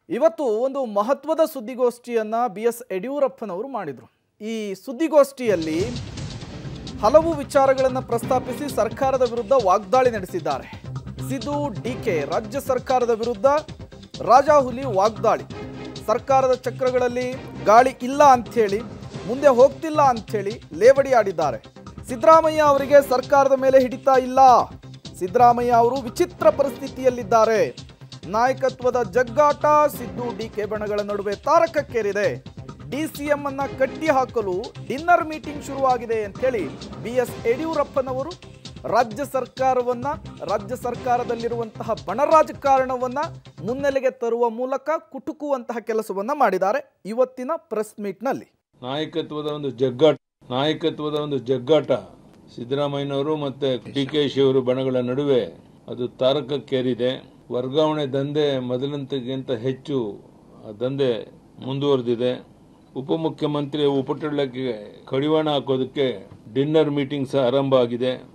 ಇವತ್ತು ಒಂದು ಮಹತ್ವದ ಸುದ್ದಿಗೋಷ್ಠಿಯನ್ನ ಬಿ.ಎಸ್. ಯಡಿಯೂರಪ್ಪನವರು ಮಾಡಿದರು. ಈ ಸುದ್ದಿಗೋಷ್ಠಿಯಲ್ಲಿ ಹಲವು ವಿಚಾರಗಳನ್ನು ಪ್ರಸ್ತಾಪಿಸಿ ಸರ್ಕಾರದ ವಿರುದ್ಧ ವಾಗ್ದಾಳಿ ನಡೆಸಿದ್ದಾರೆ. ಸಿದ್ದು ಡಿಕೆ ರಾಜ್ಯ ಸರ್ಕಾರದ ವಿರುದ್ಧ ರಾಜಾಹುಲಿ ವಾಗ್ದಾಳಿ. ಸರ್ಕಾರದ ಚಕ್ರಗಳಲ್ಲಿ ಗಾಳಿ ಇಲ್ಲ ಅಂಥೇಳಿ, ಮುಂದೆ ಹೋಗ್ತಿಲ್ಲ ಅಂಥೇಳಿ ಲೇವಡಿ ಆಡಿದ್ದಾರೆ. ಸಿದ್ದರಾಮಯ್ಯ ಅವರಿಗೆ ಸರ್ಕಾರದ ಮೇಲೆ ಹಿಡಿತಾ ಇಲ್ಲ. ಸಿದ್ದರಾಮಯ್ಯ ಅವರು ವಿಚಿತ್ರ ಪರಿಸ್ಥಿತಿಯಲ್ಲಿದ್ದಾರೆ. ನಾಯಕತ್ವದ ಜಗ್ಗಾಟ ಸಿದ್ದು ಡಿಕೆ ಬಣಗಳ ನಡುವೆ ತಾರಕಕ್ಕೇರಿದೆ. ಡಿಸಿಎಂ ಅನ್ನ ಕಟ್ಟಿ ಹಾಕಲು ಡಿನ್ನರ್ ಮೀಟಿಂಗ್ ಶುರುವಾಗಿದೆ ಅಂತೇಳಿ ಬಿ.ಎಸ್. ಯಡಿಯೂರಪ್ಪನವರು ರಾಜ್ಯ ಸರ್ಕಾರದಲ್ಲಿರುವಂತಹ ಬಣ ರಾಜಕಾರಣವನ್ನ ಮುನ್ನೆಲೆಗೆ ತರುವ ಮೂಲಕ ಕುಟುಕುವಂತಹ ಕೆಲಸವನ್ನ ಮಾಡಿದ್ದಾರೆ. ಇವತ್ತಿನ ಪ್ರೆಸ್ ಮೀಟ್ನಲ್ಲಿ ನಾಯಕತ್ವದ ಒಂದು ಜಗ್ಗಾಟ ಸಿದ್ದರಾಮಯ್ಯನವರು ಮತ್ತೆ ಡಿಕೆಶಿ ಅವರು ಬಣಗಳ ನಡುವೆ ಅದು ತಾರಕಕ್ಕೇರಿದೆ. ವರ್ಗಾವಣೆ ದಂಧೆ ಮೊದಲಿನಂತೆಗಿಂತ ಹೆಚ್ಚು ದಂಧೆ ಮುಂದುವರೆದಿದೆ. ಉಪಮುಖ್ಯಮಂತ್ರಿ ಉಪಟಳಕ್ಕೆ ಕಡಿವಾಣ ಹಾಕೋದಕ್ಕೆ ಡಿನ್ನರ್ ಮೀಟಿಂಗ್ ಸಹ ಆರಂಭ ಆಗಿದೆ.